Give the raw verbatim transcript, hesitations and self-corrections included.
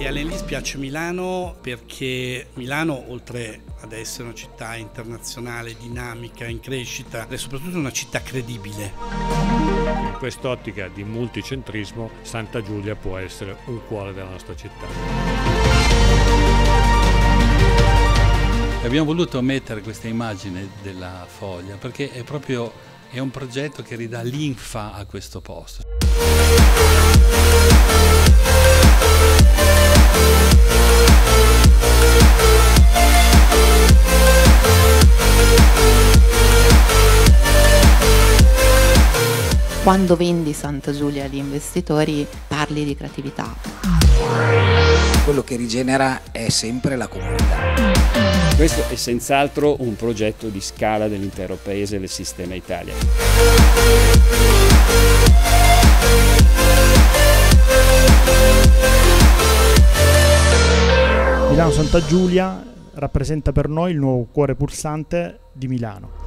E all'Enlis piace Milano perché Milano, oltre ad essere una città internazionale, dinamica, in crescita, è soprattutto una città credibile. In quest'ottica di multicentrismo, Santa Giulia può essere un cuore della nostra città. Abbiamo voluto mettere questa immagine della foglia perché è proprio è un progetto che ridà linfa a questo posto. Quando vendi Santa Giulia agli investitori parli di creatività. Quello che rigenera è sempre la comunità. Questo è senz'altro un progetto di scala dell'intero paese e del sistema Italia. Milano Santa Giulia rappresenta per noi il nuovo cuore pulsante di Milano.